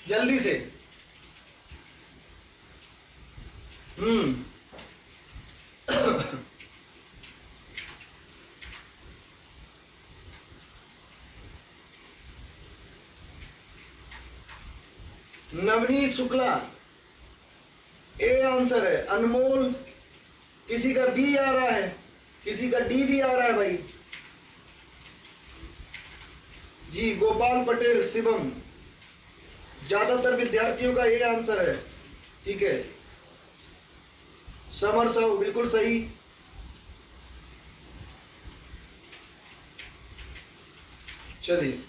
जल्दी से। Navneet Shukla A answer है। अनमोल, किसी का बी आ रहा है, किसी का डी भी आ रहा है भाई जी। गोपाल पटेल, शिवम, ज्यादातर विद्यार्थियों का ए आंसर है। ठीक है, समर साहु बिल्कुल सही। चलिए,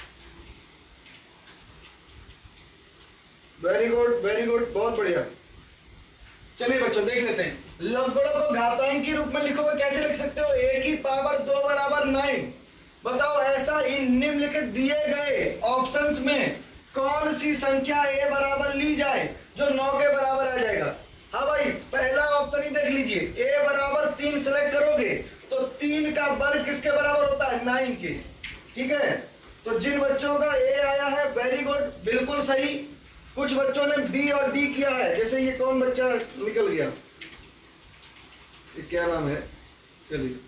वेरी गुड वेरी गुड, बहुत बढ़िया। चलिए बच्चों देख लेते हैं, लवगुणों को घातांक के रूप में लिखोगे, कैसे लिख सकते हो? a की पावर 2 बराबर 9। बताओ ऐसा इन निम्नलिखित दिए गए ऑप्शंस में कौन सी संख्या a बराबर ली जाए जो 9 के बराबर आ जाएगा? हाँ भाई, पहला ऑप्शन ही देख लीजिए, a बराबर 3 सेलेक्ट करोगे तो 3 का वर्ग किसके बराबर होता है? 9 के। ठीक है, तो जिन बच्चों का a आया है वेरी गुड, बिल्कुल सही। कुछ बच्चों ने बी और डी किया है, जैसे ये कौन बच्चा निकल गया, ये क्या नाम है? चलिए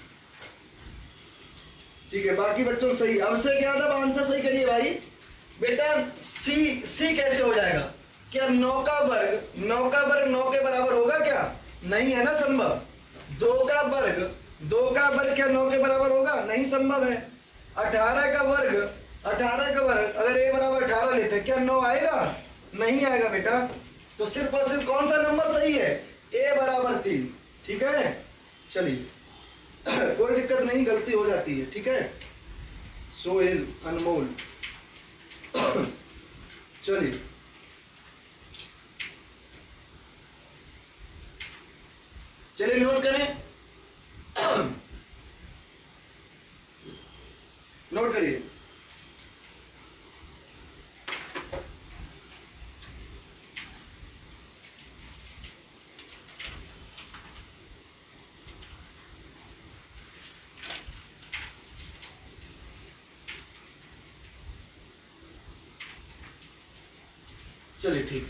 ठीक है, बाकी बच्चों सही। अब से क्या था, आंसर सही करिए भाई। बेटा सी कैसे हो जाएगा? क्या 9 का वर्ग 9 के बराबर होगा क्या? नहीं है ना, संभव। 2 का वर्ग क्या 9 के बराबर होगा? नहीं संभव है। 18 का वर्ग अगर a बराबर 18 लेते हैं, क्या 9 आएगा? नहीं आएगा बेटा। तो सिर्फ और सिर्फ कौन सा नंबर सही है? a बराबर 3। ठीक है, चलिए कोई दिक्कत नहीं, गलती हो जाती है। ठीक है, सोहेल, अनमोल चलिए नोट करें, नोट करिए। चलिए ठीक,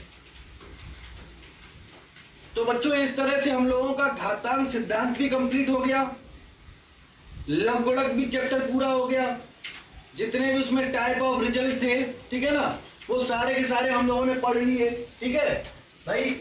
तो बच्चों इस तरह से हम लोगों का घातांक सिद्धांत भी कंप्लीट हो गया, लवगुणक भी चैप्टर पूरा हो गया, जितने भी उसमें टाइप ऑफ रिजल्ट थे, ठीक है ना, वो सारे के सारे हम लोगों ने पढ़ लिए। ठीक है भाई,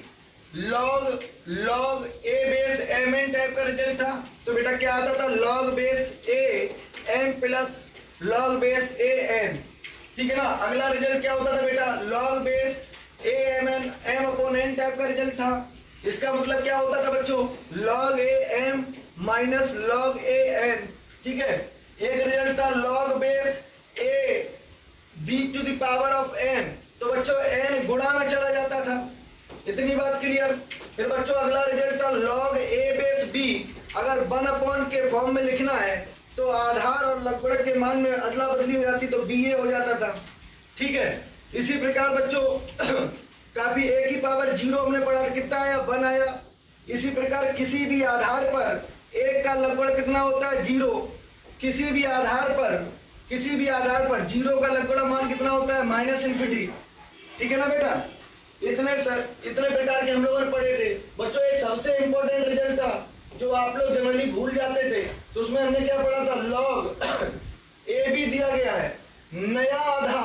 log a base m n type का रिजल्ट था, तो बेटा क्या आता था? log base a m plus log base a n। ठीक है ना, अगला रिजल्ट क्या होता था बेटा? log base a m n m upon n type का रिजल्ट था। इसका मतलब क्या होता था बच्चों? log a m minus log a n। ठीक है, एक रिजल्ट था log base a b to the power of n, तो बच्चों n गुणा में चला जाता था। इतनी बात क्लियर। फिर बच्चों अगला रिजल्ट था log a बेस b, अगर 1 अपॉन के फॉर्म में लिखना है तो आधार और लवगुणक के मान में अदला बदली हो जाती, तो ba हो जाता था। ठीक है, इसी प्रकार बच्चों काफी a की पावर 0 हमने पढ़ा, कितना आया? 1 आया। इसी प्रकार किसी भी आधार पर a का लवगुणक कितना होता है? 0। किसी भी आधार पर 0 का लवगुणक मान कितना होता है? -∞। ठीक है ना बेटा, इतने प्रकार के हम लोगों ने पढ़े थे। बच्चों एक सबसे इंपॉर्टेंट रिजल्ट था जो आप लोग जनरली भूल जाते थे, तो उसमें हमने क्या पढ़ा था? log a b दिया गया है, नया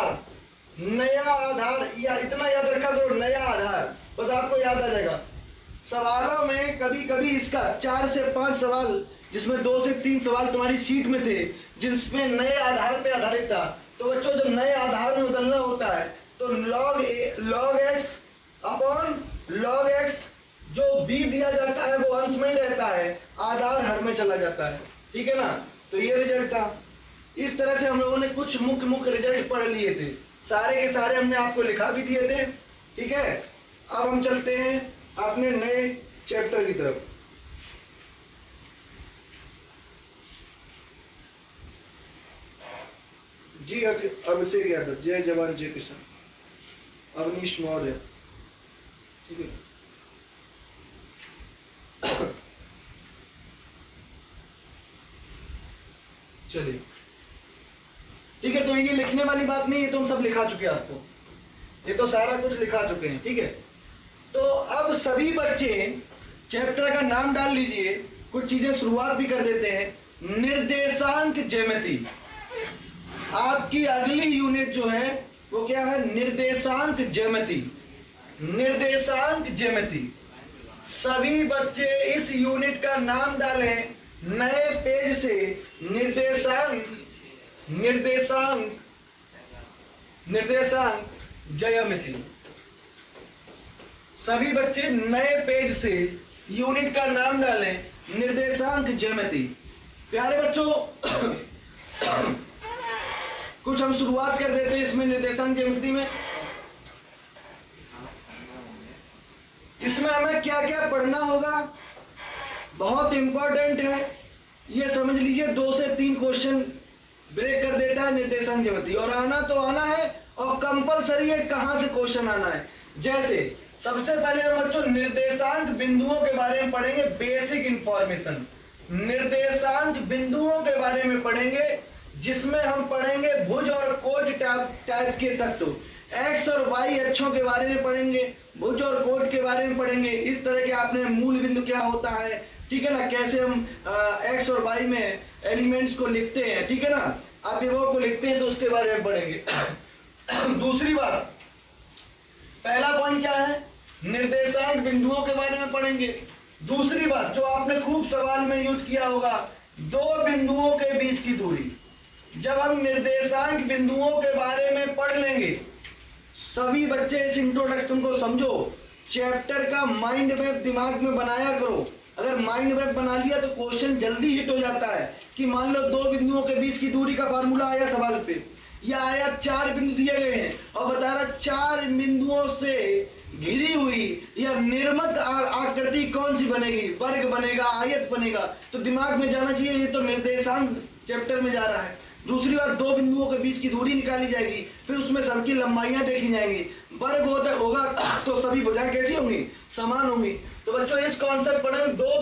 आधार, या इतना याद रखा करो, नया आधार, बस आपको याद आ जाएगा। सवालों में कभी कभी इसका 4 से 5 सवाल, जिसमें 2 से 3 सवाल तुम्हारी शीट में थे जिसमें नए आधार पे आधारित था। तो बच्चों जब नए आधार में बदलना होता है तो log x upon log x, जो b दिया जाता है वो अंश में ही रहता है, आधार हर में चला जाता है। ठीक है ना, तो ये रिजल्ट था। इस तरह से हम लोगों ने कुछ मुख्य रिजल्ट पढ़ लिए थे, सारे के सारे हमने आपको लिखा भी दिए थे। ठीक है, अब हम चलते हैं अपने नए चैप्टर की तरफ। जी अभिषेक यादव, जय जवान जय किसान, अवनीश मौर्य। ठीक है, चलिए ठीक है, तो ये लिखने वाली बात नहीं है, तो हम सब लिखा चुके हैं आपको। ये तो सारा कुछ लिखा चुके हैं, ठीक है। तो अब सभी बच्चे चैप्टर का नाम डाल लीजिए, कुछ चीजें शुरुआत भी कर देते हैं। निर्देशांक ज्यामिति, आपकी अगली यूनिट जो है वो क्या है? निर्देशांक ज्यामिति। निर्देशांक ज्यामिति, सभी बच्चे इस यूनिट का नाम डालें नए पेज से। निर्देशांक निर्देशांक निर्देशांक ज्यामिति, सभी बच्चे नए पेज से यूनिट का नाम डालें निर्देशांक ज्यामिति। प्यारे बच्चों, कुछ हम शुरुआत कर देते हैं इसमें निर्देशांक ज्यामिति में। इसमें हमें क्या क्या पढ़ना होगा, बहुत इंपॉर्टेंट है, ये समझ लीजिए। 2 से 3 क्वेश्चन ब्रेक कर देता है निर्देशांक ज्यामिति, और आना तो आना है, और कंपलसरी है कहां से क्वेश्चन आना है। जैसे सबसे पहले हम बच्चों निर्देशांक बिंदुओं के बारे में पढ़ेंगे, बेसिक इंफॉर्मेशन। निर्देशांक बिंदुओं के बारे में पढ़ेंगे, जिसमें हम पढ़ेंगे भुज और कोट टाइप के तत्व। एक्स और वाई अक्षों के बारे में पढ़ेंगे, भुज और कोट के बारे में पढ़ेंगे। इस तरह के आपने मूल बिंदु क्या होता है, ठीक है ना, कैसे हम एक्स और वाई में एलिमेंट्स को लिखते हैं, ठीक है ना, आप विभव को लिखते हैं, तो उसके बारे में पढ़ेंगे। दूसरी बात, पहला पॉइंट क्या है? निर्देशांक बिंदुओं के बारे में पढ़ेंगे। दूसरी बात जो आपने खूब सवाल में यूज किया होगा, 2 बिंदुओं के बीच की दूरी। जब हम निर्देशांक बिंदुओं के बारे में पढ़ लेंगे, सभी बच्चे इस इंट्रोडक्शन को समझो, चैप्टर का माइंड मैप दिमाग में बनाया करो। अगर माइंड मैप बना लिया तो क्वेश्चन जल्दी हिट हो जाता है। कि मान लो 2 बिंदुओं के बीच की दूरी का फार्मूला आया सवाल पे, या आया 4 बिंदु दिए गए हैं और बता रहा 4 बिंदुओं से घिरी हुई या निर्मित आकृति कौन सी बनेगी, वर्ग बनेगा, आयत बनेगा, तो दिमाग में जाना चाहिए ये तो निर्देशांक चैप्टर में जा रहा है। दूसरी बात, 2 बिंदुओं के बीच की दूरी निकाली जाएगी, फिर उसमें सबकी लंबाइयां देखी जाएंगी, वर्ग होगा तो सभी भुजाएं कैसी होंगी? समान होंगी। तो बच्चों इस कॉन्सेप्ट पढ़े, 2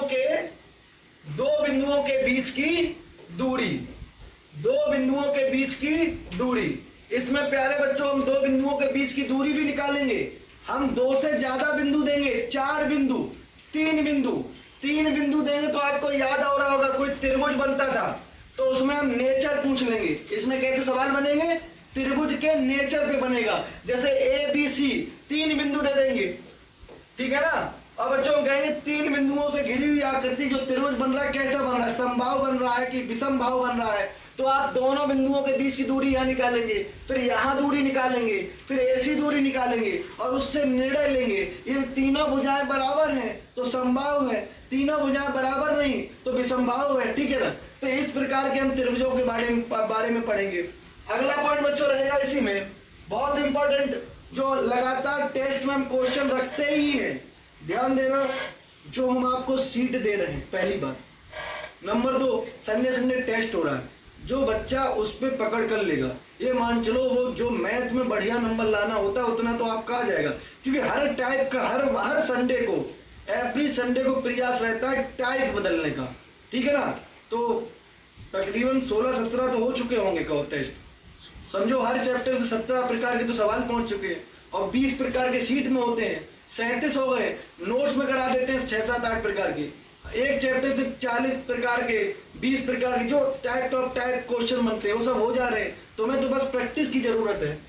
बिंदुओं के बीच की दूरी, 2 बिंदुओं के बीच की दूरी। इसमें प्यारे बच्चों हम 2 बिंदुओं के बीच की दूरी भी निकालेंगे। हम 2 से ज्यादा बिंदु देंगे, 4 बिंदु, 3 बिंदु देंगे तो आपको याद आ रहा होगा कोई त्रिभुज बनता था, तो उसमें हम नेचर पूछ लेंगे। इसमें कैसे सवाल बनेंगे? त्रिभुज के नेचर पे बनेगा। जैसे ABC 3 बिंदु दे देंगे, ठीक है ना। अब बच्चों हम कहेंगे 3 बिंदुओं से घिरी हुई आकृति जो त्रिभुज बन रहा है कैसा बन रहा है? समबाहु बन रहा है कि विषम भाव बन रहा है? तो आप दोनों बिंदुओं के बीच की दूरी यहाँ निकालेंगे, फिर यहाँ दूरी निकालेंगे, फिर ऐसी दूरी निकालेंगे और उससे निर्णय लेंगे इन तीनों भुजाएं बराबर हैं तो समबाहु है, तीनों भुजाएं बराबर नहीं तो विषमबाहु है, ठीक है ना। तो इस प्रकार के हम त्रिभुजों के बारे में पढ़ेंगे। अगला पॉइंट बच्चों रहेगा इसी में, बहुत इंपॉर्टेंट, जो लगातार टेस्ट में हम क्वेश्चन रखते ही हैं, ध्यान देना, जो हम आपको सीट दे रहे हैं, पहली बात। नंबर 2, संडे टेस्ट हो रहा है, जो बच्चा उस पर पकड़ कर लेगा, ये मान चलो वो जो मैथ में बढ़िया नंबर लाना होता है उतना तो आपका आ जाएगा, क्योंकि हर टाइप का हर संडे को, एवरी संडे को प्रयास रहता है टाइप बदलने का, ठीक है ना। तो तकरीबन 16-17 तो हो चुके होंगे का टेस्ट, समझो हर चैप्टर से 17 प्रकार के तो सवाल पहुंच चुके हैं, और 20 प्रकार के सीट में होते हैं, 37 हो गए, नोट्स में करा देते हैं 6-7-8 प्रकार के, एक चैप्टर से 40 प्रकार के, 20 प्रकार के जो टाइप ऑफ टाइप क्वेश्चन बनते हैं वो सब हो जा रहे हैं। तुम्हें तो बस प्रैक्टिस की जरूरत है,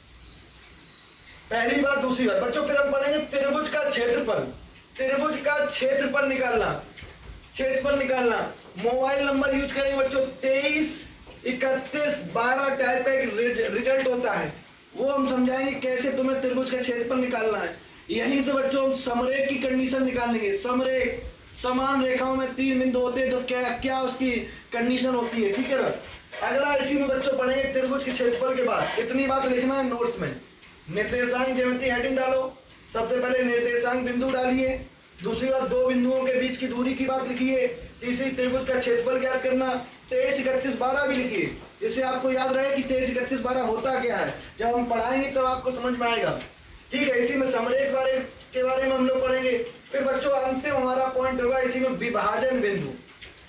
पहली बात। दूसरी बात बच्चों, फिर हम पढ़ेंगे त्रिभुज का क्षेत्रफल, त्रिभुज का क्षेत्रफल निकालना। मोबाइल नंबर यूज करेंगे बच्चों, 23, 31, 12 टाइप का एक रिजल्ट होता है, वो हम समझाएंगे कैसे तुम्हें त्रिभुज का क्षेत्रफल निकालना है। यहीं से बच्चों हम समरेख की कंडीशन निकालेंगे। समरेख, समान रेखाओं में 3 बिंदु होते हैं तो क्या क्या उसकी कंडीशन होती है, ठीक है ना। अगला इसी में बच्चों पढ़ेंगे त्रिभुज के क्षेत्रफल के बाद, इतनी बात लिखना है नोट्स में। निर्देशांक ज्यामिति हेडिंग डालो, सबसे पहले निर्देशांक बिंदु डालिए, दूसरी बात 2 बिंदुओं के बीच की दूरी की बात लिखिए, तीसरी त्रिभुज का क्षेत्रफल ज्ञात करना, 23, 31, 12 भी लिखिए, इससे आपको याद रहे कि 23, 31, 12 होता क्या है। जब हम पढ़ाएंगे तब आपको समझ में आएगा, ठीक है। इसी में समरेख के बारे में हम लोग पढ़ेंगे। फिर बच्चों अंतिम हमारा पॉइंट होगा इसी में विभाजन बिंदु,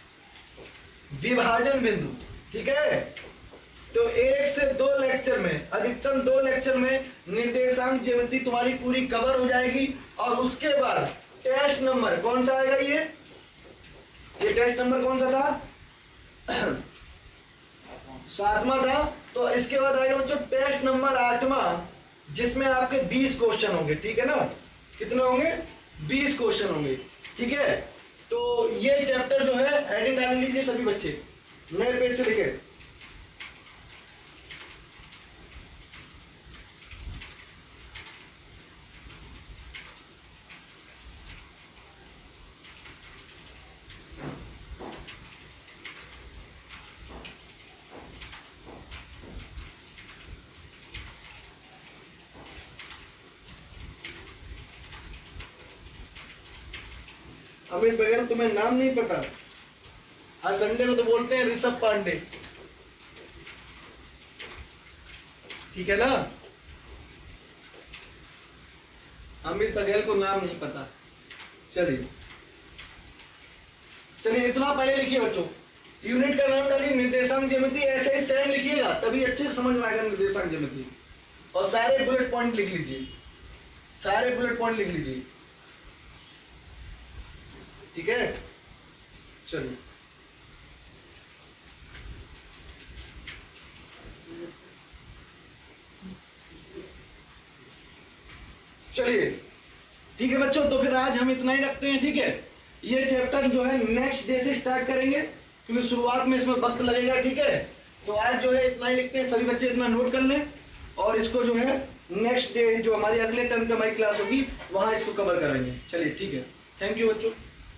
ठीक है। तो 1 से 2 लेक्चर में अधिकतम 2 लेक्चर में निर्देशांक ज्यामिति तुम्हारी पूरी कवर हो जाएगी। और उसके बाद टेस्ट नंबर कौन सा आएगा, ये टेस्ट नंबर कौन सा था 7वां था। तो इसके बाद आएगा बच्चों टेस्ट नंबर 8वां, जिसमें आपके 20 क्वेश्चन होंगे, ठीक है ना। कितने होंगे, 20 क्वेश्चन होंगे, ठीक है। तो ये चैप्टर जो है हेडिंग डाल लीजिए सभी बच्चे, नए पेज से लिखे। अमित बघेल, तुम्हें नाम नहीं पता, हर संडे को तो बोलते हैं ऋषभ पांडे, ठीक है ना। अमित बघेल को नाम नहीं पता। चलिए इतना पहले लिखिए बच्चों, यूनिट का नाम डालिए निर्देशांक ज्यामिति, ऐसे ही सेम लिखिएगा तभी अच्छे से समझ में आएगा निर्देशांक ज्यामिति। और सारे बुलेट पॉइंट लिख लीजिए, सारे बुलेट पॉइंट लिख लीजिए, ठीक है। चलिए ठीक है बच्चों, तो फिर आज हम इतना ही रखते हैं, ठीक है। ये चैप्टर जो है नेक्स्ट डे से स्टार्ट करेंगे, क्योंकि शुरुआत में इसमें वक्त लगेगा, ठीक है। तो आज जो है इतना ही लिखते हैं, सभी बच्चे इतना नोट कर लें, और इसको जो है नेक्स्ट डे जो हमारी अगले टर्म पे हमारी क्लास होगी वहां इसको कवर कराएंगे। चलिए ठीक है, थैंक यू बच्चों।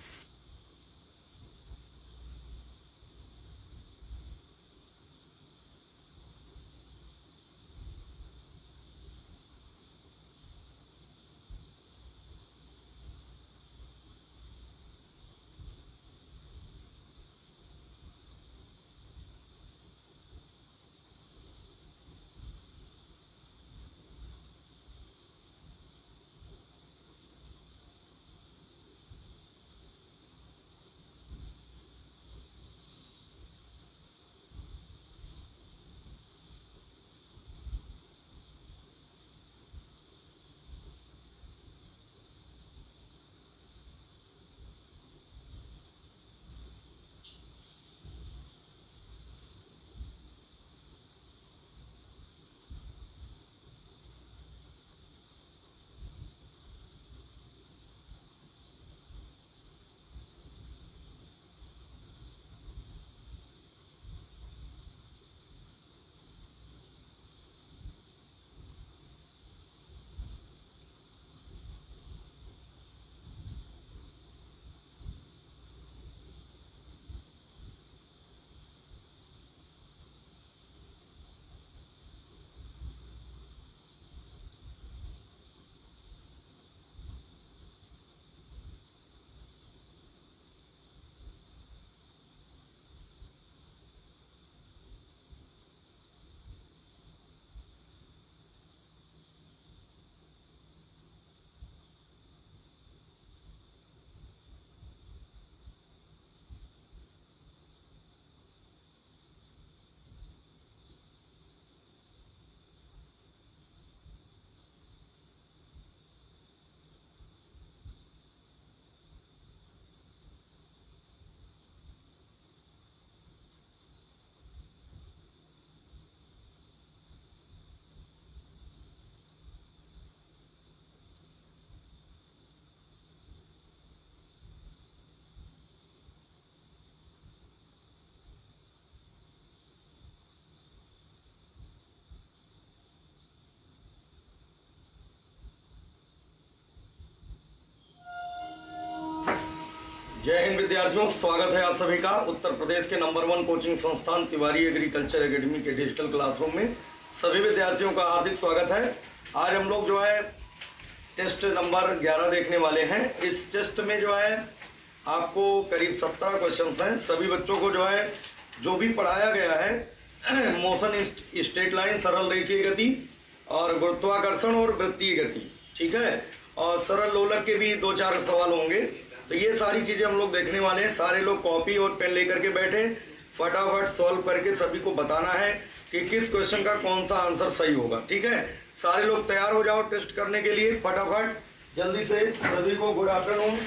जय हिंद विद्यार्थियों, स्वागत है आप सभी का उत्तर प्रदेश के नंबर 1 कोचिंग संस्थान तिवारी एग्रीकल्चर एकेडमी के डिजिटल क्लासरूम में सभी विद्यार्थियों का हार्दिक स्वागत है। आज हम लोग जो है टेस्ट नंबर 11 देखने वाले हैं। इस टेस्ट में जो है आपको करीब 17 क्वेश्चंस हैं। सभी बच्चों को जो है जो भी पढ़ाया गया है मोशन स्ट्रेट लाइन, सरल रेखीय गति और गुरुत्वाकर्षण और वृत्तीय गति, ठीक है, और सरल लोलक के भी 2-4 सवाल होंगे। तो ये सारी चीजें हम लोग देखने वाले हैं। सारे लोग कॉपी और पेन लेकर के बैठे, फटाफट सॉल्व करके सभी को बताना है कि किस क्वेश्चन का कौन सा आंसर सही होगा। ठीक है, सारे लोग तैयार हो जाओ टेस्ट करने के लिए फटाफट जल्दी से। सभी को गुड आफ्टरनून।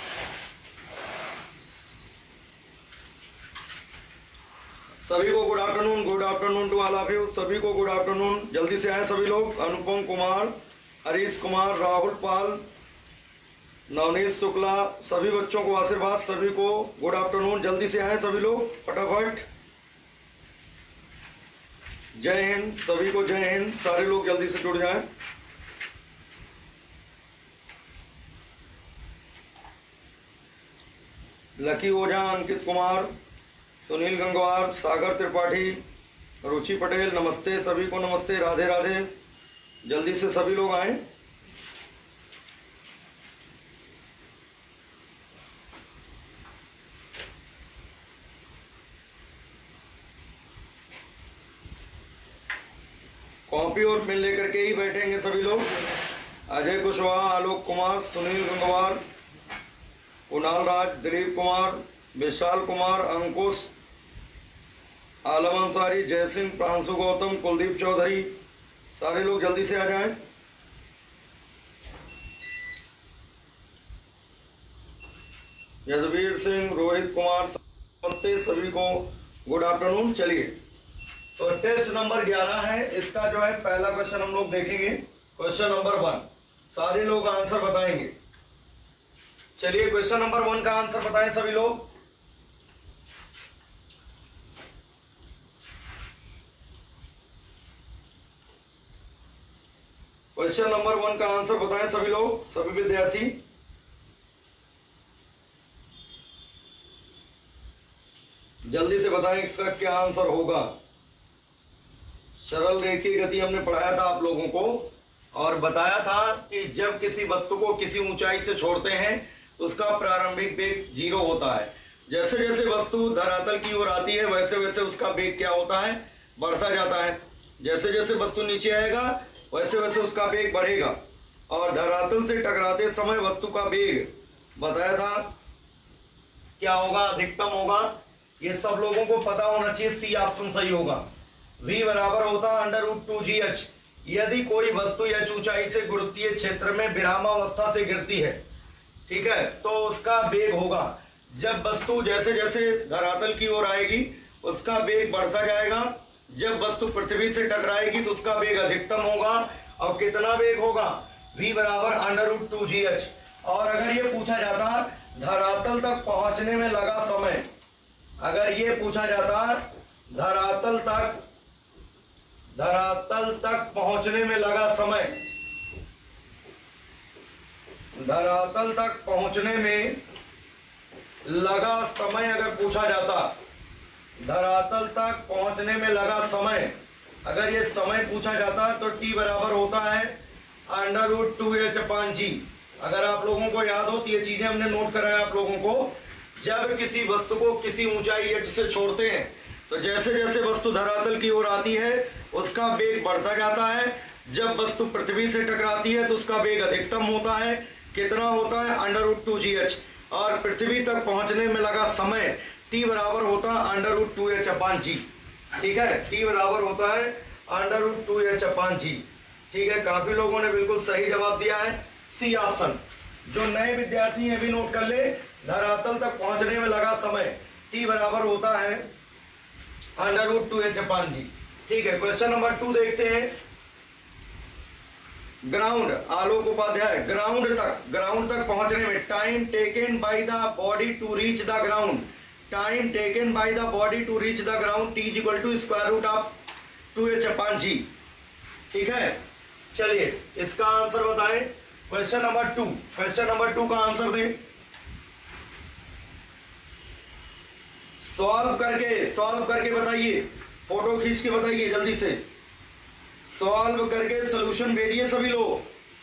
सभी को good afternoon, good afternoon to all of you. सभी को गुड आफ्टरनून, जल्दी से आए सभी लोग। अनुपम कुमार, हरीश कुमार, राहुल पाल, नवनीत शुक्ला, सभी बच्चों को आशीर्वाद। सभी को गुड आफ्टरनून, जल्दी से आए सभी लोग फटाफट। जय हिंद, सभी को जय हिंद। सारे लोग जल्दी से जुड़ जाएं। लकी ओझा, अंकित कुमार, सुनील गंगवार, सागर त्रिपाठी, रुचि पटेल, नमस्ते सभी को, नमस्ते, राधे राधे। जल्दी से सभी लोग आए। कॉपी और पेन लेकर के ही बैठेंगे सभी लोग। अजय कुशवाहा, आलोक कुमार, सुनील गंगवार, कुणाल राज, दिलीप कुमार, विशाल कुमार, अंकुश, आलम अंसारी, जयसिंह, प्रांशु गौतम, कुलदीप चौधरी, सारे लोग जल्दी से आ जाएं। यशवीर सिंह, रोहित कुमार, नमस्ते सभी को, गुड आफ्टरनून। चलिए, तो टेस्ट नंबर 11 है, इसका जो है पहला क्वेश्चन हम लोग देखेंगे। क्वेश्चन नंबर 1, सारे लोग आंसर बताएंगे। चलिए, क्वेश्चन नंबर 1 का आंसर बताएं सभी लोग। क्वेश्चन नंबर 1 का आंसर बताएं सभी लोग, सभी विद्यार्थी। जल्दी से बताएं इसका क्या आंसर होगा। सरल रेखीय गति हमने पढ़ाया था आप लोगों को और बताया था कि जब किसी वस्तु को किसी ऊंचाई से छोड़ते हैं तो उसका प्रारंभिक वेग 0 होता है। जैसे जैसे वस्तु धरातल की ओर आती है वैसे वैसे उसका वेग क्या होता है, बढ़ता जाता है। जैसे जैसे वस्तु नीचे आएगा वैसे वैसे उसका वेग बढ़ेगा और धरातल से टकराते समय वस्तु का वेग बताया था क्या होगा, अधिकतम होगा। ये सब लोगों को पता होना चाहिए, सी ऑप्शन सही होगा। v बराबर होता है √2gh। यदि कोई वस्तु या ऊंचाई से गुरुत्वीय क्षेत्र में विरामावस्था से गिरती है, ठीक है, तो उसका वेग होगा। जब वस्तु जैसे जैसे धरातल की ओर आएगी उसका वेग बढ़ता जाएगा। जब वस्तु पृथ्वी से टकराएगी तो उसका वेग अधिकतम होगा। और कितना वेग होगा, v बराबर √2gh। और अगर ये पूछा जाता धरातल तक पहुंचने में लगा समय, अगर ये पूछा जाता धरातल तक पहुंचने में लगा समय, धरातल तक पहुंचने में लगा समय अगर पूछा जाता, धरातल तक पहुंचने में लगा समय, अगर ये समय पूछा जाता तो t बराबर होता है √2h/g। अगर आप लोगों को याद हो तो ये चीजें हमने नोट कराया आप लोगों को। जब किसी वस्तु को किसी ऊंचाई h से छोड़ते हैं तो जैसे जैसे वस्तु धरातल की ओर आती है उसका वेग बढ़ता जाता है। जब वस्तु पृथ्वी से टकराती है तो उसका वेग अधिकतम होता है। कितना होता है, √2gh। और पृथ्वी तक पहुंचने में लगा समय t बराबर होता है √2h/g। ठीक है, t बराबर होता है √2h/g। ठीक है, काफी लोगों ने बिल्कुल सही जवाब दिया है, सी ऑप्शन। जो नए विद्यार्थी हैं भी नोट कर ले, धरातल तक पहुंचने में लगा समय t बराबर होता है √2h/g। ठीक है, क्वेश्चन नंबर 2 देखते हैं। ग्राउंड, आलोक उपाध्याय, ग्राउंड तक पहुंचने में time taken by the body to reach the ground, time taken by the body to reach the ground t = √2h/g। ठीक है, चलिए इसका आंसर बताएं। क्वेश्चन नंबर 2, क्वेश्चन नंबर 2 का आंसर दें। सॉल्व करके बताइए, फोटो खींच के बताइए, जल्दी से सॉल्व करके सॉल्यूशन भेजिए सभी लोग।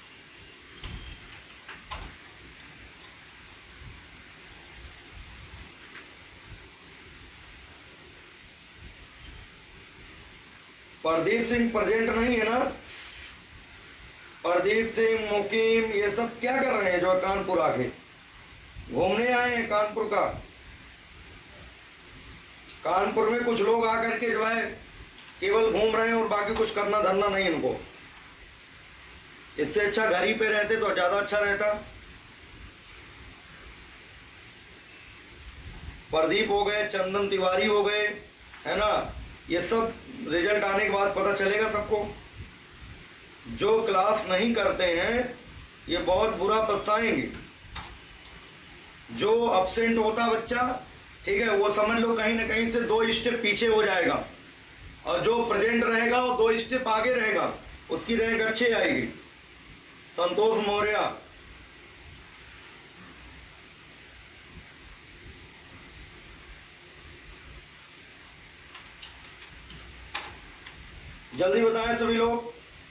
प्रदीप सिंह प्रेजेंट नहीं है ना? प्रदीप सिंह, मुकीम, ये सब क्या कर रहे हैं जो कानपुर आके घूमने आए हैं? कानपुर का कानपुर में कुछ लोग आकर के जो है केवल घूम रहे हैं और बाकी कुछ करना धरना नहीं इनको। इससे अच्छा घर ही पे रहते तो ज्यादा अच्छा रहता। प्रदीप हो गए, चंदन तिवारी हो गए, है ना, ये सब रिजल्ट आने के बाद पता चलेगा सबको। जो क्लास नहीं करते हैं ये बहुत बुरा पछताएंगे। जो अब्सेंट होता बच्चा, ठीक है, वो समझ लो कहीं ना कहीं से 2 स्टेप पीछे हो जाएगा, और जो प्रेजेंट रहेगा वो 2 स्टेप आगे रहेगा, उसकी रैंक अच्छी आएगी। संतोष मौर्य, जल्दी बताएं सभी लोग।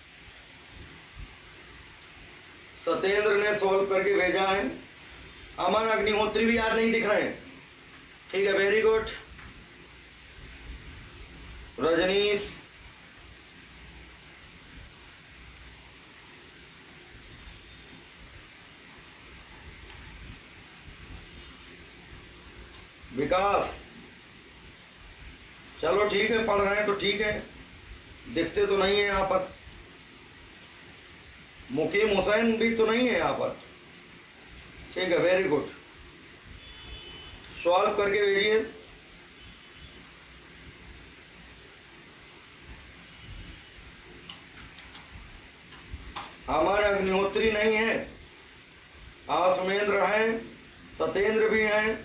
सत्येंद्र ने सॉल्व करके भेजा है। अमन अग्निहोत्री भी आज नहीं दिख रहे हैं, ठीक है, वेरी गुड। रजनीश, विकास, चलो ठीक है, पढ़ रहे हैं तो ठीक है, दिखते तो नहीं है यहाँ पर। मुकीम हुसैन भी तो नहीं है यहाँ पर, ठीक है, वेरी गुड। सॉल्व करके भेजिए। अमन अग्निहोत्री नहीं है, आसमेंद्र हैं, सत्येंद्र भी हैं।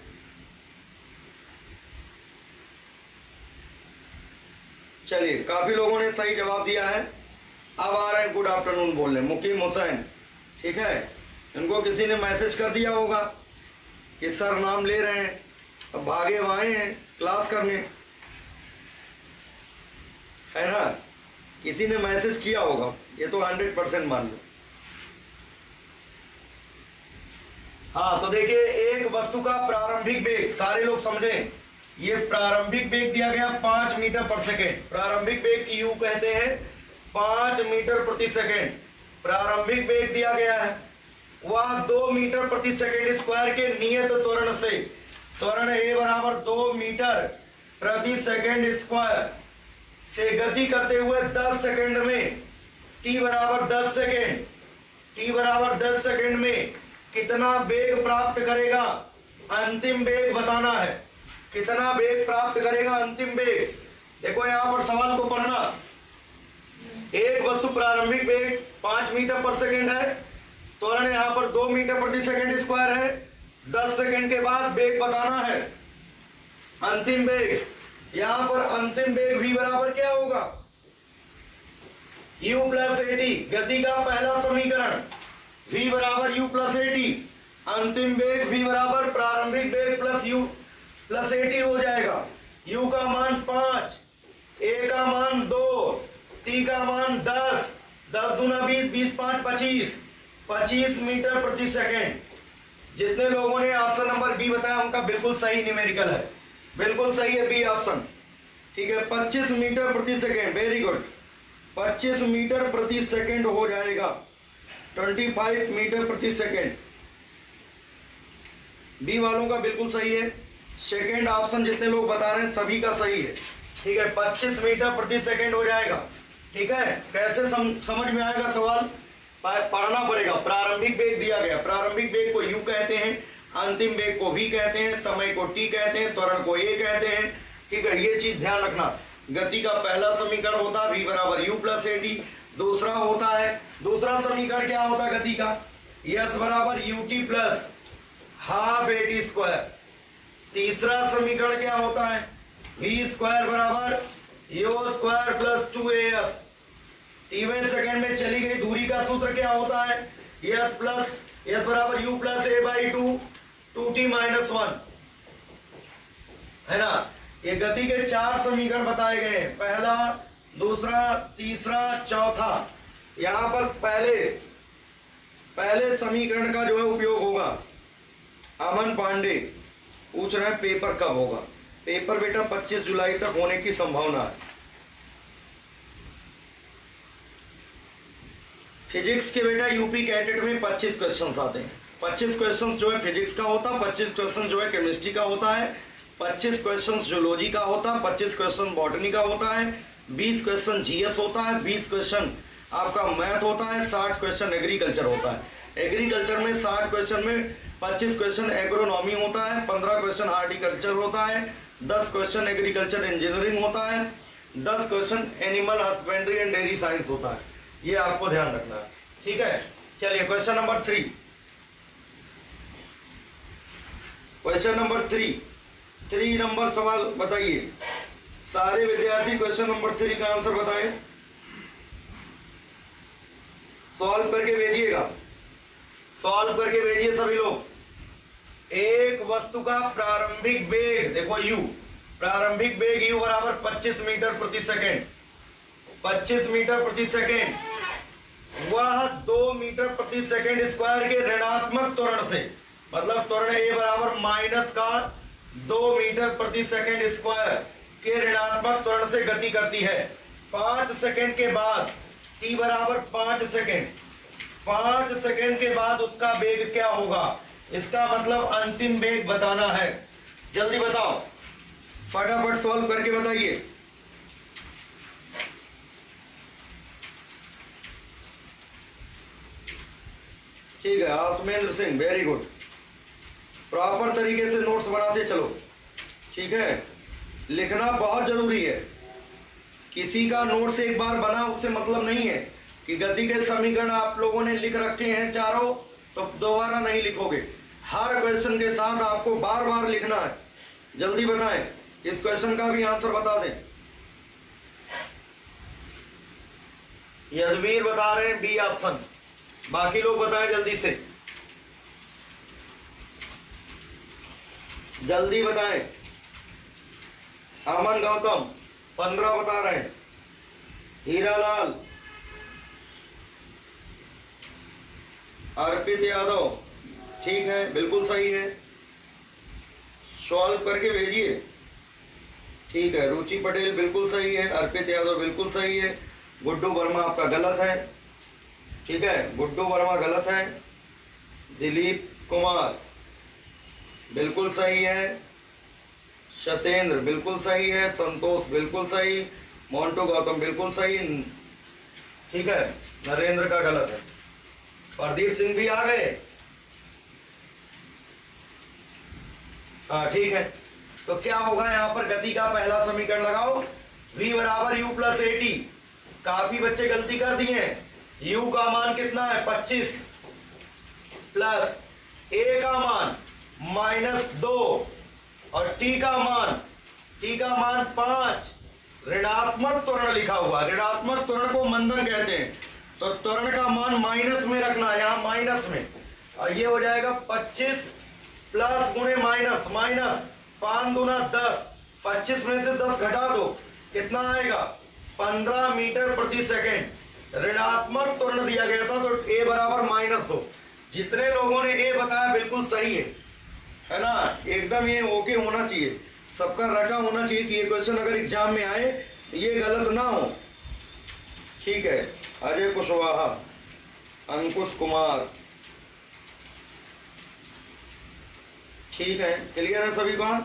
चलिए, काफी लोगों ने सही जवाब दिया है। अब आ रहे हैं गुड आफ्टरनून बोलने। मुकीम हुसैन, ठीक है, इनको किसी ने मैसेज कर दिया होगा कि सर नाम ले रहे हैं, अब भागे आए हैं क्लास करने, है ना, किसी ने मैसेज किया होगा, ये तो 100% मान लो। हाँ, तो देखिए, एक वस्तु का प्रारंभिक वेग, सारे लोग समझें, ये प्रारंभिक वेग दिया गया 5 मीटर पर सेकेंड। प्रारंभिक वेग की यू कहते हैं 5 मीटर प्रति सेकेंड। प्रारंभिक वेग दिया गया है, वह 2 मीटर प्रति सेकेंड स्क्वायर के नियत त्वरण से, त्वरण ए बराबर 2 मीटर प्रति सेकेंड स्क्वायर से गति करते हुए 10 सेकेंड में, टी बराबर 10 सेकेंड, टी बराबर 10 सेकेंड में कितना वेग प्राप्त करेगा, अंतिम वेग बताना है। कितना वेग प्राप्त करेगा, अंतिम वेग। देखो यहां पर सवाल को पढ़ना। एक वस्तु प्रारंभिक वेग 5 मीटर पर सेकेंड है, त्वरण यहां पर 2 मीटर प्रति सेकेंड स्क्वायर है, 10 सेकेंड के बाद वेग बताना है, अंतिम वेग। यहां पर अंतिम वेग v बराबर क्या होगा, u प्लस एटी, गति का पहला समीकरण, v बराबर u प्लस एटी, अंतिम वेग v बराबर प्रारंभिक वेग प्लस u प्लस एटी हो जाएगा। u का मान 5, a का मान 2, t का मान 10, 10 दूना 20, 20 5 25, 25 मीटर प्रति सेकेंड। जितने लोगों ने ऑप्शन नंबर बी बताया उनका बिल्कुल सही न्यूमेरिकल है, बिल्कुल सही है बी ऑप्शन, ठीक है। 25 मीटर प्रति सेकेंड, वेरी गुड। 25 मीटर प्रति सेकेंड हो जाएगा, 25 मीटर प्रति सेकेंड। बी वालों का बिल्कुल सही है। सेकेंड ऑप्शन जितने लोग बता रहे हैं सभी का सही है, ठीक है। 25 मीटर प्रति सेकेंड हो जाएगा, ठीक है। कैसे समझ में आएगा सवाल, पढ़ना पड़ेगा। प्रारंभिक वेग दिया गया, प्रारंभिक वेग को u कहते हैं, अंतिम वेग को v कहते हैं, समय को t कहते हैं, त्वरण को a कहते हैं, ठीक है। ये चीज ध्यान रखना। गति का पहला समीकरण होता है v बराबर u प्लस एटी, दूसरा होता है, दूसरा समीकरण क्या होता है गति का, s बराबर ut plus half a t square. तीसरा समीकरण क्या होता है, v स्क्वायर बराबर u स्क्वायर प्लस 2as। टीवें सेकंड में चली गई दूरी का सूत्र क्या होता है, s प्लस s बराबर u plus a by 2t minus 1, है ना। ये गति के 4 समीकरण बताए गए हैं, पहला, दूसरा, तीसरा, चौथा। यहां पर पहले समीकरण का जो है उपयोग होगा। अमन पांडे पूछ रहे हैं पेपर कब होगा। पेपर बेटा 25 जुलाई तक होने की संभावना है। फिजिक्स के बेटा यूपी कैडेट में 25 क्वेश्चंस आते हैं। 25 क्वेश्चंस जो है फिजिक्स का होता है, 25 क्वेश्चन जो है केमिस्ट्री का होता है, 25 क्वेश्चन जूलॉजी का होता है, 25 क्वेश्चन बॉटनी का होता है, 20 क्वेश्चन जीएस होता है, 20 क्वेश्चन आपका मैथ होता है, 60 क्वेश्चन एग्रीकल्चर होता है। एग्रीकल्चर में 60 क्वेश्चन में 25 क्वेश्चन एग्रोनॉमी होता है, 15 क्वेश्चन हार्टिकल्चर होता है, 10 क्वेश्चन एग्रीकल्चर इंजीनियरिंग होता है, 10 question animal husbandry and dairy science होता है। ये आपको ध्यान रखना है, ठीक है। चलिए question number 3, question number 3 number सवाल बताइए। सारे विद्यार्थी क्वेश्चन नंबर 3 का आंसर बताएं, सॉल्व करके भेजिएगा, सॉल्व करके भेजिए सभी लोग। एक वस्तु का प्रारंभिक वेग, देखो यू, प्रारंभिक वेग यू बराबर 25 मीटर प्रति सेकेंड, 25 मीटर प्रति सेकेंड, वह 2 मीटर प्रति सेकेंड स्क्वायर के ऋणात्मक त्वरण से, मतलब त्वरण ए बराबर माइनस का 2 मीटर प्रति सेकेंड स्क्वायर के ऋणात्मक त्वरण से गति करती है। 5 सेकेंड के बाद टी बराबर 5 सेकेंड, 5 सेकेंड के बाद उसका वेग क्या होगा, इसका मतलब अंतिम वेग बताना है। जल्दी बताओ, फटाफट सॉल्व करके बताइए। ठीक है, Asmendra Singh, very good. Proper तरीके से नोट्स बनाते चलो, ठीक है। लिखना बहुत जरूरी है। किसी का नोट्स एक बार बना उससे मतलब नहीं है कि गति के समीकरण आप लोगों ने लिख रखे हैं चारों तो दोबारा नहीं लिखोगे। हर क्वेश्चन के साथ आपको बार बार लिखना है। जल्दी बताएं, इस क्वेश्चन का भी आंसर बता दें। यजवीर बता रहे हैं बी ऑप्शन, बाकी लोग बताएं जल्दी से, जल्दी बताएं। अमन गौतम 15 बता रहे हैं, हीरालाल, अर्पित यादव, ठीक है, बिल्कुल सही है, सॉल्व करके भेजिए। ठीक है, रुचि पटेल बिल्कुल सही है, अर्पित यादव बिल्कुल सही है, गुड्डू वर्मा आपका गलत है, ठीक है, गुड्डू वर्मा गलत है, दिलीप कुमार बिल्कुल सही है, सत्येंद्र बिल्कुल सही है, संतोष बिल्कुल सही, मोन्टू गौतम बिल्कुल सही, ठीक है, नरेंद्र का गलत है, प्रदीप सिंह भी आ गए। हाँ ठीक है, तो क्या होगा यहाँ पर, गति का पहला समीकरण लगाओ, v बराबर u प्लस ए टी। काफी बच्चे गलती कर दिए हैं। u का मान कितना है 25 प्लस a का मान -2 और t का मान 5। ऋणात्मक त्वरण लिखा हुआ, ऋणात्मक त्वरण को मंदन कहते हैं, तो त्वरण का मान माइनस में रखना है, यहाँ माइनस में, और ये हो जाएगा 25 प्लस गुणे माइनस, माइनस 5 दूना 10, 25 में से 10 घटा दो, कितना आएगा 15 मीटर प्रति सेकेंड। ऋणात्मक त्वरण दिया गया था तो a बराबर -2। जितने लोगों ने a बताया बिल्कुल सही है ना, एकदम ये ओके होना चाहिए, सबका रटा होना चाहिए कि ये क्वेश्चन अगर एग्जाम में आए ये गलत ना हो। ठीक है, अजय कुशवाहा, अंकुश कुमार, ठीक है, क्लियर है सभी बात,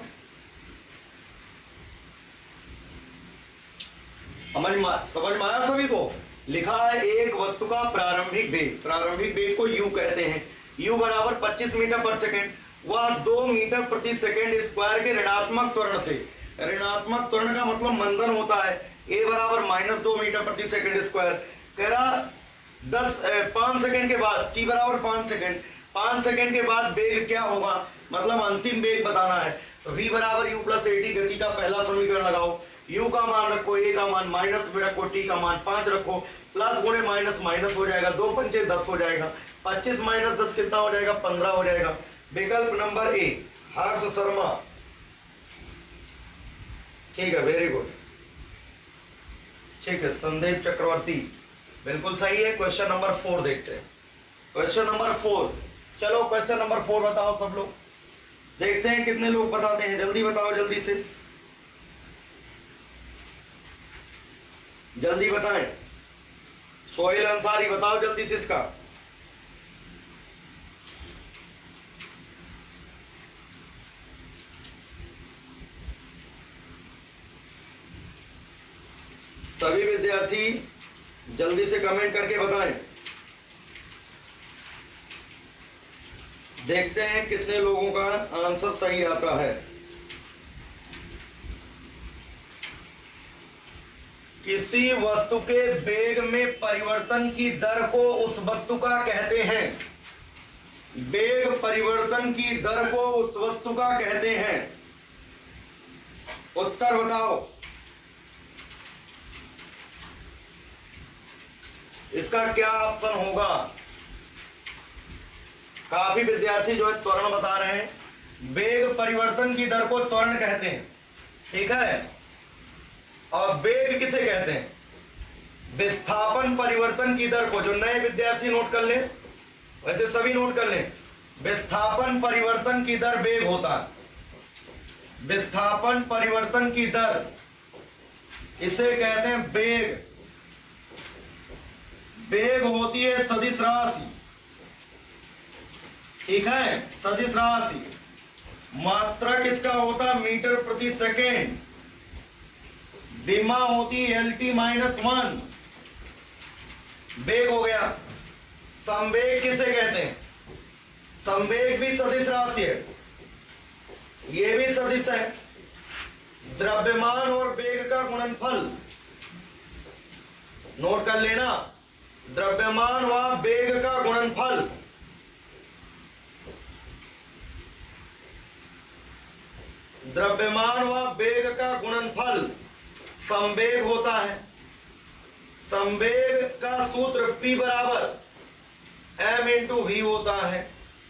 समझ में आया सभी को। लिखा है एक वस्तु का प्रारंभिक वेग, प्रारंभिक वेग को u कहते हैं, u बराबर 25 मीटर पर सेकेंड, वह 2 मीटर प्रति सेकेंड स्क्वायर के ऋणात्मक त्वरण से, ऋणात्मक त्वरण का मतलब मंदन होता है, a बराबर -2 मीटर प्रति सेकेंड स्क्वायर। कह रहा 5 सेकेंड के बाद, t बराबर 5 सेकेंड, 5 सेकेंड के बाद वेग क्या होगा, मतलब अंतिम वेग बताना है। तो v बराबर u प्लस ए टी, गति का पहला समीकरण लगाओ, u का मान रखो, a का मान माइनस में रखो, t का मान 5 रखो, प्लस गुणे माइनस माइनस हो जाएगा, 2 पंचे 10 हो जाएगा, 25 माइनस 10 कितना हो जाएगा 15 हो जाएगा। विकल्प नंबर ए, हर्ष शर्मा, ठीक है, वेरी गुड, ठीक है, संदीप चक्रवर्ती बिल्कुल सही है। क्वेश्चन नंबर 4 देखते हैं, क्वेश्चन नंबर 4, चलो क्वेश्चन नंबर 4 बताओ सब लोग, देखते हैं कितने लोग बताते हैं, जल्दी बताओ, जल्दी से जल्दी बताएं। सोहेल अंसारी बताओ जल्दी से इसका, सभी विद्यार्थी जल्दी से कमेंट करके बताएं। देखते हैं कितने लोगों का आंसर सही आता है। किसी वस्तु के वेग में परिवर्तन की दर को उस वस्तु का कहते हैं। वेग परिवर्तन की दर को उस वस्तु का कहते हैं। उत्तर बताओ। इसका क्या ऑप्शन होगा? काफी विद्यार्थी जो है त्वरण बता रहे हैं। वेग परिवर्तन की दर को त्वरण कहते हैं, ठीक है। और वेग किसे कहते हैं? विस्थापन परिवर्तन की दर को। जो नए विद्यार्थी नोट कर लें, वैसे सभी नोट कर लें। विस्थापन परिवर्तन की दर वेग होता है। विस्थापन परिवर्तन की दर इसे कहते हैं वेग। वेग होती है सदिश राशि, ठीक है, सदिश राशि। मात्रक इसका होता है मीटर प्रति सेकेंड। विमा होती है LT-1। वेग हो गया। संवेग किसे कहते हैं? संवेग भी सदिश राशि है, ये भी सदिश है। द्रव्यमान और वेग का गुणनफल नोट कर लेना। द्रव्यमान व वेग का गुणनफल द्रव्यमान व वेग का गुणनफल संवेग होता है। संवेग का सूत्र P बराबर m इंटू वी होता है।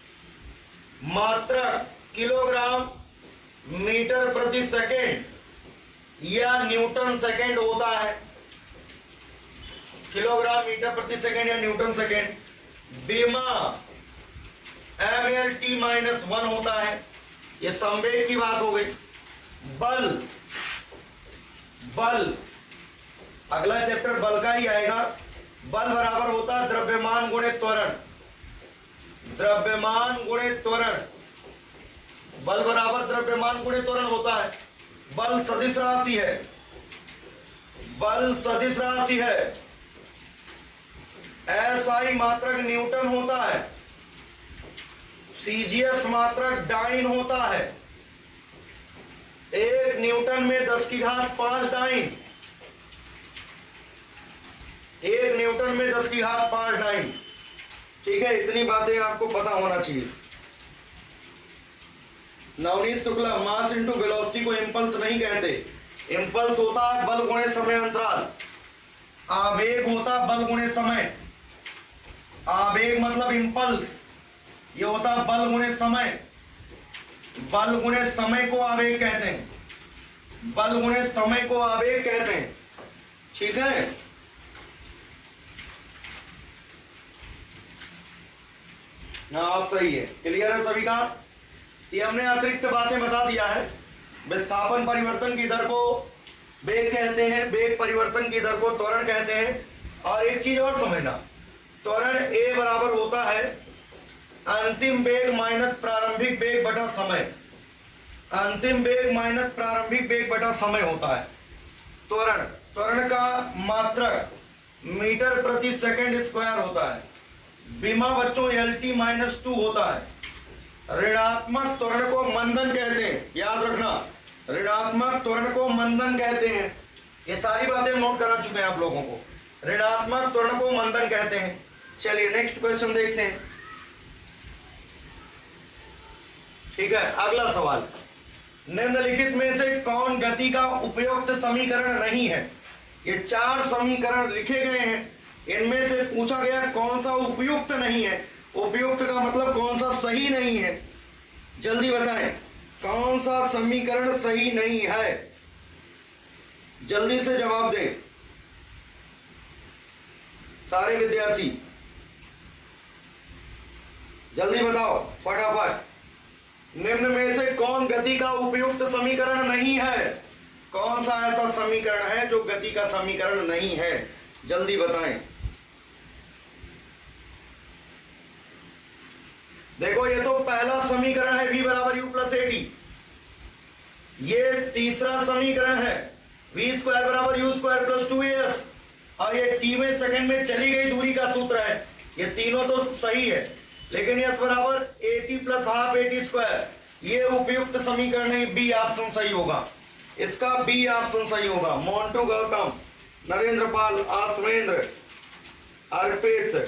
मात्रक किलोग्राम मीटर प्रति सेकेंड या न्यूटन सेकेंड होता है। किलोग्राम मीटर प्रति सेकेंड या न्यूटन सेकेंड। विमा mLT-1 होता है। ये संवेग की बात हो गई। बल, बल अगला चैप्टर बल का ही आएगा। बल बराबर होता है द्रव्यमान गुणे त्वरण। द्रव्यमान गुणे त्वरण। बल बराबर द्रव्यमान गुणे त्वरण होता है। बल सदिश राशि है। बल सदिश राशि है। SI मात्रक न्यूटन होता है। CGS मात्रक डाइन होता है। 1 न्यूटन में 10⁵ डाइन। 1 न्यूटन में 10⁵ डाइन, ठीक है। इतनी बातें आपको पता होना चाहिए। Navneet Shukla, mass into velocity को इंपल्स नहीं कहते। इंपल्स होता है बल गुणे समय अंतराल। आवेग होता है बल गुणे समय। आवेग मतलब इंपल्स, ये होता है बल गुणे समय। बल गुणे समय को आवेग कहते हैं। बल गुणे समय को आवेग कहते हैं, ठीक है। हाँ, आप सही है। क्लियर है सभी का? ये हमने अतिरिक्त बातें बता दिया है। विस्थापन परिवर्तन की दर को वेग कहते हैं। वेग परिवर्तन की दर को त्वरण कहते हैं। और एक चीज और समझना, त्वरण A बराबर होता है अंतिम वेग माइनस प्रारंभिक वेग बटा समय। अंतिम वेग माइनस प्रारंभिक वेग बटा समय होता है त्वरण। त्वरण का मात्रक मीटर प्रति सेकंड स्क्वायर होता है। विमा बच्चों LT-2 होता है। ऋणात्मक त्वरण को मंदन कहते हैं, याद रखना। ऋणात्मक त्वरण को मंदन कहते हैं। ये सारी बातें नोट करा चुके हैं आप लोगों को। ऋणात्मक त्वरण को मंदन कहते हैं। चलिए नेक्स्ट क्वेश्चन देखते हैं, ठीक है। अगला सवाल, निम्नलिखित में से कौन गति का उपयुक्त समीकरण नहीं है? ये 4 समीकरण लिखे गए हैं, इनमें से पूछा गया कौन सा उपयुक्त नहीं है। उपयुक्त का मतलब कौन सा सही नहीं है। जल्दी बताएं, कौन सा समीकरण सही नहीं है? जल्दी से जवाब दें सारे विद्यार्थी, जल्दी बताओ फटाफट। निम्न में से कौन गति का उपयुक्त समीकरण नहीं है? कौन सा ऐसा समीकरण है जो गति का समीकरण नहीं है? जल्दी बताएं। देखो, ये तो पहला समीकरण है v बराबर u प्लस AT। ये तीसरा समीकरण है वी स्क्वायर बराबर यू स्क्वायर प्लस 2as, और ये टी में सेकंड में चली गई दूरी का सूत्र है। ये तीनों तो सही है, लेकिन एस बराबर a t plus half a t square, ये उपयुक्त समीकरण है, बी ऑप्शन सही होगा, इसका बी ऑप्शन सही होगा। मोन्टू गौतम, नरेंद्र पाल, आसमेंद्र, अर्पित,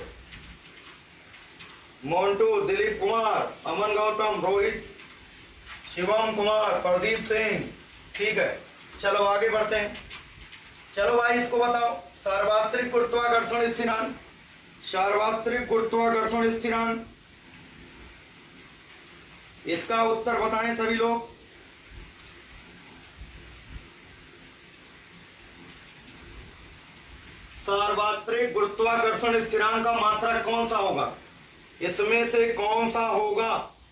मोन्टू, दिलीप कुमार, अमन गौतम, रोहित, शिवम कुमार, प्रदीप सिंह। ठीक है, चलो आगे बढ़ते हैं। चलो भाई इसको बताओ, सार्वत्रिक गुरुत्वाकर्षण स्थिरांक, सार्वत्रिक गुरुत्वाकर्षण स्थिरांक, इसका उत्तर बताएं सभी लोग। सार्वत्रिक गुरुत्वाकर्षण स्थिरांक का मात्रक कौन सा होगा, इसमें से कौन सा होगा?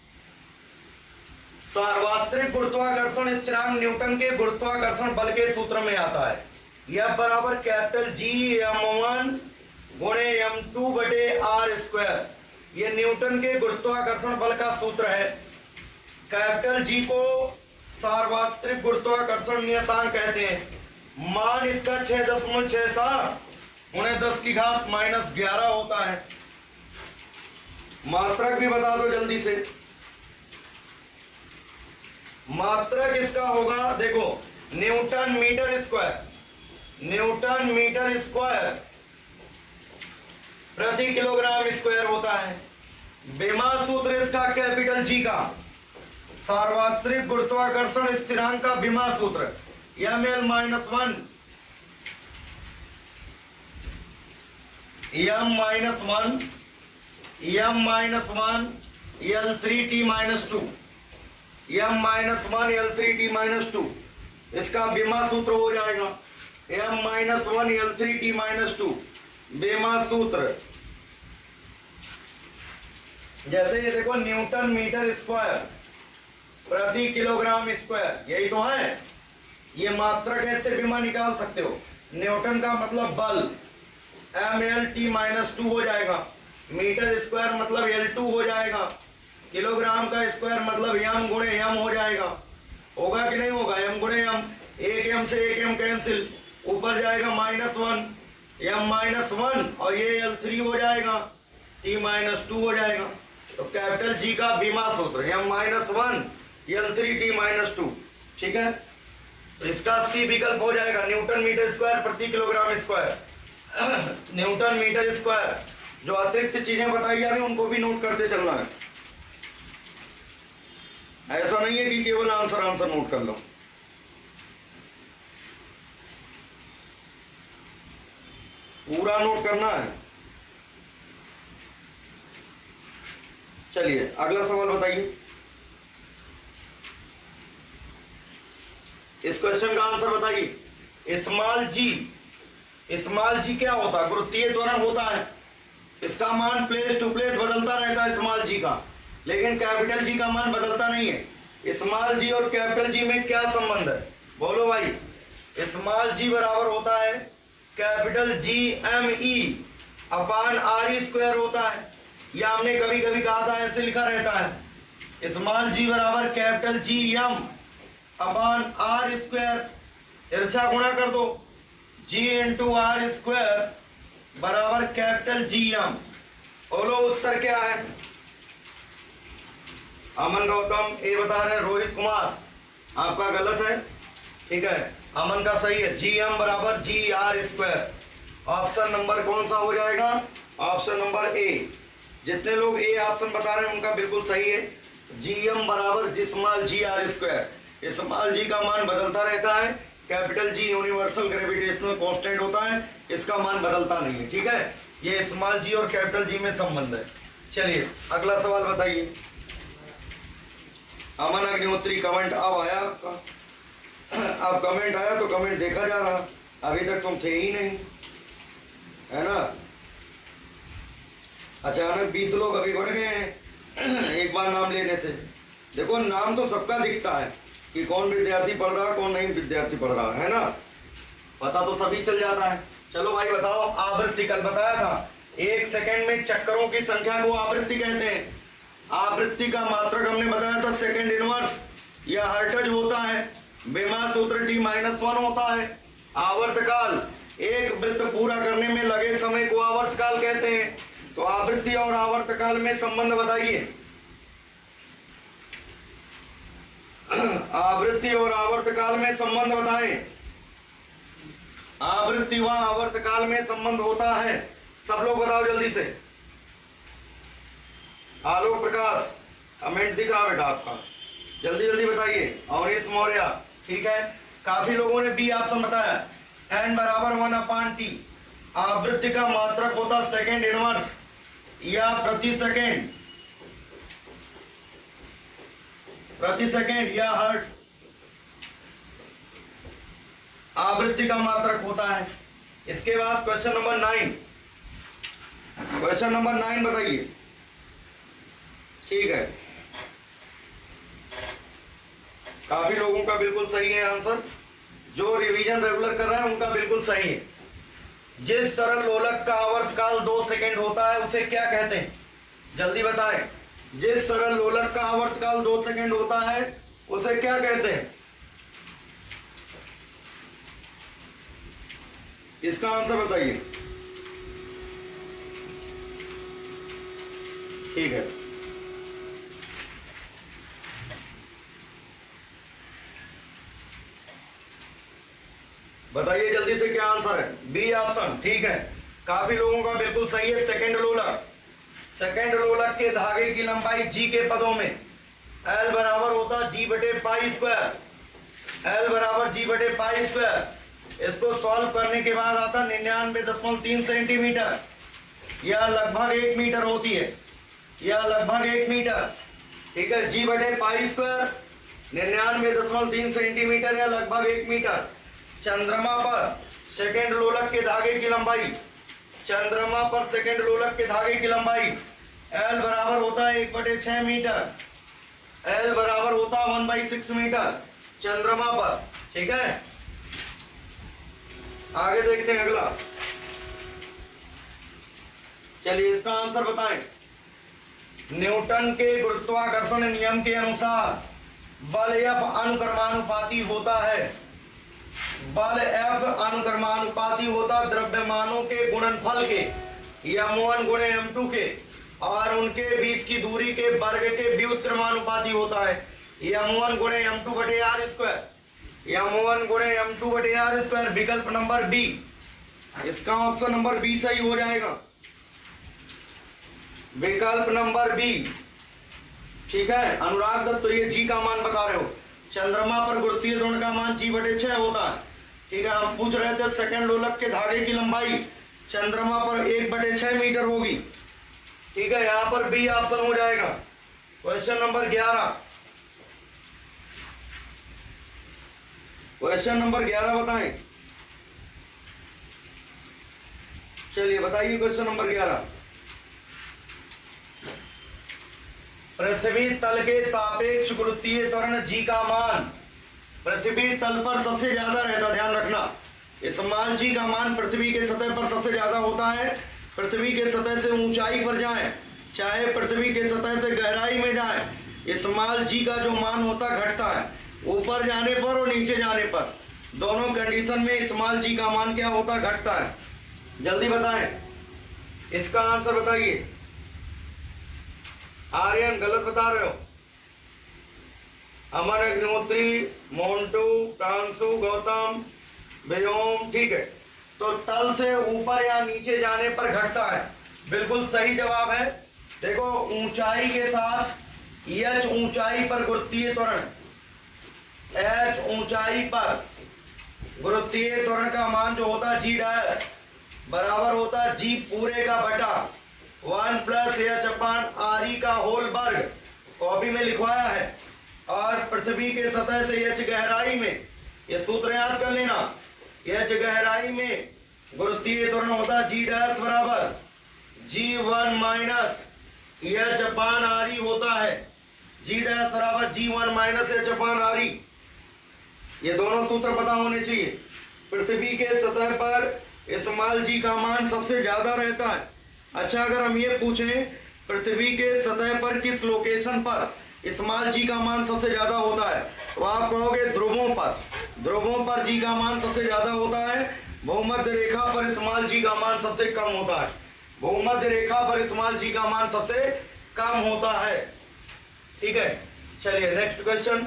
सार्वत्रिक गुरुत्वाकर्षण स्थिरांक न्यूटन के गुरुत्वाकर्षण बल के सूत्र में आता है। यह बराबर कैपिटल जी m1 गुणे m2 बटे r स्क्वायर। यह न्यूटन के गुरुत्वाकर्षण बल का सूत्र है। कैपिटल जी को सार्वत्रिक गुरुत्वाकर्षण नियतांक कहते हैं। मान इसका 6.67 गुणे 10 की घात -11 होता है। मात्रक भी बता दो जल्दी से। मात्रक इसका होगा, देखो, newton metre square, newton metre square प्रति किलोग्राम स्क्वायर होता है। बेमा सूत्र इसका कैपिटल जी का, सार्वत्रिक गुरुत्वाकर्षण स्थिरांक का बीमा सूत्र ml-1 m-1 L3t-2 m-1 L3t-2 इसका बीमा सूत्र हो जाएगा m-1 L3t-2 बीमा सूत्र। जैसे ये देखो, न्यूटन मीटर स्क्वायर प्रति किलोग्राम स्क्वायर, यही तो है। ये मात्रक ऐसे बीमा निकाल सकते हो। न्यूटन का मतलब बल mL-t-2 हो जाएगा, मीटर स्क्वायर मतलब L2 हो जाएगा, किलोग्राम का स्क्वायर मतलब m गुणे m हो जाएगा। होगा कि नहीं होगा? m गुणे m, एक m से एक m कैंसिल, ऊपर जाएगा -1 m-1 और ये L3 हो जाएगा, t-2 हो जाएगा। तो कैपिटल जी का बीमा सूत्र m-1 L3t-2। ठीक है, तो इसका सी विकल्प हो जाएगा, न्यूटन मीटर स्क्वायर प्रति kilogram square. Newton metre square. जो अतिरिक्त चीजें बताई जा रही हैं उनको भी नोट करते चलना है। ऐसा नहीं है कि केवल आंसर नोट कर लो। पूरा नोट करना है। चलिए अगला सवाल बताइए। इस क्वेश्चन का आंसर बताइए। स्मॉल जी क्या होता है? गुरुत्वीय त्वरण होता है। इसका मान प्लेस टू प्लेस बदलता रहता है स्मॉल जी का, लेकिन कैपिटल जी का मान बदलता नहीं है। स्मॉल जी और कैपिटल जी में क्या संबंध है? बोलो भाई। स्मॉल जी बराबर होता है capital G m upon r square होता है। या हमने कभी कभी कहा था, ऐसे लिखा रहता है, स्मॉल जी बराबर capital G m upon r square. तिरछा गुणा कर दो, g इंटू r स्क्वायर बराबर कैपिटल जी m। बोलो उत्तर क्या है? अमन गौतम ए बता रहे हैं, रोहित कुमार आपका गलत है। ठीक है, अमन का सही है, जी एम बराबर g R square. Option number कौन सा हो जाएगा? Option number A. जितने लोग ए ऑप्शन बता रहे हैं उनका बिल्कुल सही है। जी एम बराबर g small g R square. Small g का मान बदलता रहता है, capital G universal gravitational constant होता है, इसका मान बदलता नहीं है। ठीक है, ये स्मॉल जी और कैपिटल जी में संबंध है। चलिए अगला सवाल बताइए। अमन अग्निहोत्री कमेंट अब आया आपका। अब कमेंट आया तो कमेंट देखा जा रहा, अभी तक तुम थे ही नहीं, है ना। अचानक 20 लोग अभी बढ़ गए हैं एक बार नाम लेने से। देखो नाम तो सबका दिखता है कि कौन विद्यार्थी पढ़ रहा कौन नहीं विद्यार्थी पढ़ रहा है ना, पता तो सभी चल जाता है। चलो भाई बताओ, आवृत्ति कल बताया था, 1 सेकंड में चक्करों की संख्या को आवृत्ति कहते हैं। आवृत्ति का मात्रक हमने बताया था सेकंड इनवर्स या हर्ट्ज होता है। बेमा सूत्र t-1 होता है। आवर्तकाल, एक वृत्त पूरा करने में लगे समय को आवर्तकाल कहते हैं। तो आवृत्ति और आवर्तकाल में संबंध बताइए। आवृत्ति और आवर्तकाल में संबंध बताएं। आवृत्ति व आवर्तकाल में संबंध होता है, सब लोग बताओ जल्दी से। आलोक प्रकाश, कमेंट दिख रहा बेटा आपका, जल्दी जल्दी बताइए। अवनीश मौर्य, ठीक है। काफी लोगों ने बी ऑप्शन बताया, n बराबर 1/t। आवृत्ति का मात्रक होता सेकेंड इनवर्स या प्रति सेकेंड या हर्ट्ज। आवृत्ति का मात्रक होता है। इसके बाद क्वेश्चन नंबर 9, क्वेश्चन नंबर 9 बताइए। ठीक है, काफी लोगों का बिल्कुल सही है आंसर, जो रिवीजन रेगुलर कर रहे हैं उनका बिल्कुल सही है। जिस सरल लोलक का आवर्तकाल 2 सेकंड होता है उसे क्या कहते हैं, जल्दी बताएं। जिस सरल लोलक का आवर्तकाल 2 सेकंड होता है उसे क्या कहते हैं? इसका आंसर बताइए। ठीक है, बताइए जल्दी से क्या आंसर है। बी ऑप्शन, ठीक है। काफी लोगों का बिल्कुल सही है, सेकंड लोलक। सेकंड लोलक के धागे की लंबाई जी के पदों में L बराबर होता G/π²। L बराबर G/π²। इसको सॉल्व करने के बाद आता 99.3 सेंटीमीटर, या लगभग 1 मीटर होती है, या लगभग 1 मीटर। ठीक है, G/π² 99.3 सेंटीमीटर या लगभग 1 मीटर। चंद्रमा पर सेकेंड लोलक के धागे की लंबाई, चंद्रमा पर सेकेंड लोलक के धागे की लंबाई L बराबर होता है 1/6 मीटर। L बराबर होता है 1/6 मीटर चंद्रमा पर। ठीक है, आगे देखते हैं अगला। चलिए इसका आंसर बताएं। न्यूटन के गुरुत्वाकर्षण नियम के अनुसार बल F अनुक्रमानुपाती होता है। बल F अनुक्रमानुपाती होता द्रव्यमानों के गुणनफल के m1 गुणे m2 के और उनके बीच की दूरी के वर्ग के व्युत्क्रमानुपाती होता है। m1 गुणे m2/r², m1 गुणे m2/r²। विकल्प नंबर बी, इसका ऑप्शन नंबर बी सही हो जाएगा। विकल्प नंबर बी, ठीक है। अनुराग दत्त, तो ये जी का मान बता रहे हो। चंद्रमा पर गुरुत्वीय त्वरण का मान G/6 होता है। ठीक है, हम पूछ रहे थे सेकंड लोलक के धागे की लंबाई चंद्रमा पर 1/6 मीटर होगी। ठीक है, यहां पर बी ऑप्शन हो जाएगा। क्वेश्चन नंबर 11, क्वेश्चन नंबर 11 बताएं। चलिए बताइए क्वेश्चन नंबर 11। पृथ्वी तल के सापेक्ष गुरुत्वीय त्वरण जी का मान पृथ्वी तल पर सबसे ज्यादा रहता, ध्यान रखना। इस मान जी का मान पृथ्वी के सतह पर सबसे ज्यादा होता है। पृथ्वी के सतह से ऊंचाई पर जाएं, चाहे पृथ्वी के सतह से गहराई में जाएं, इस मान जी का जो मान होता घटता है। ऊपर जाने पर और नीचे जाने पर दोनों कंडीशन में इस मान जी का मान क्या होता घटता है। जल्दी बताएं, इसका आंसर बताइए। आर्यन गलत बता रहे हो। अमन, अग्निहोत्री, मोन्टू, प्रांशु, गौतम, व्योम, ठीक है। तो तल से ऊपर या नीचे जाने पर घटता है, बिल्कुल सही जवाब है। देखो, ऊंचाई के साथ h ऊंचाई पर गुरुत्वीय त्वरण, h ऊंचाई पर गुरुत्वीय त्वरण का मान जो होता G' बराबर होता G पूरे का बटा 1 + h/re का होल वर्ग, कॉपी में लिखवाया है। और पृथ्वी के सतह से h गहराई में, ये सूत्र याद कर लेना, h गहराई में गुरुत्वीय त्वरण होता G' बराबर G1 - h/re होता है। G' बराबर G1 - h/re। ये दोनों सूत्र पता होने चाहिए। पृथ्वी के सतह पर स्मॉल जी का मान सबसे ज्यादा रहता है। अच्छा, अगर हम ये पूछें पृथ्वी के सतह पर किस लोकेशन पर स्मॉल जी का मान सबसे ज्यादा होता है, तो आप कहोगे ध्रुवों पर। ध्रुवों पर जी का मान सबसे ज्यादा होता है, भूमध्य रेखा पर स्मॉल जी का मान सबसे कम होता है। भूमध्य रेखा पर स्मॉल जी का मान सबसे कम होता है। ठीक है, चलिए नेक्स्ट क्वेश्चन।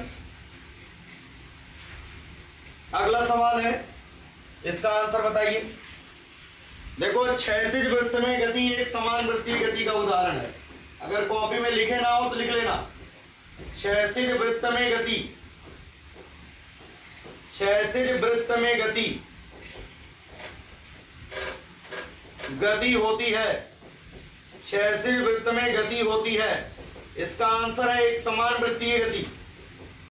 अगला सवाल है, इसका आंसर बताइए। देखो, क्षैतिज वृत्त में गति एक समान वृत्तीय गति का उदाहरण है। अगर कॉपी में लिखे ना हो तो लिख लेना। क्षैतिज वृत्त में गति, क्षैतिज वृत्त में गति होती है, क्षैतिज वृत्त में गति होती है। इसका आंसर है एक समान वृत्तीय गति।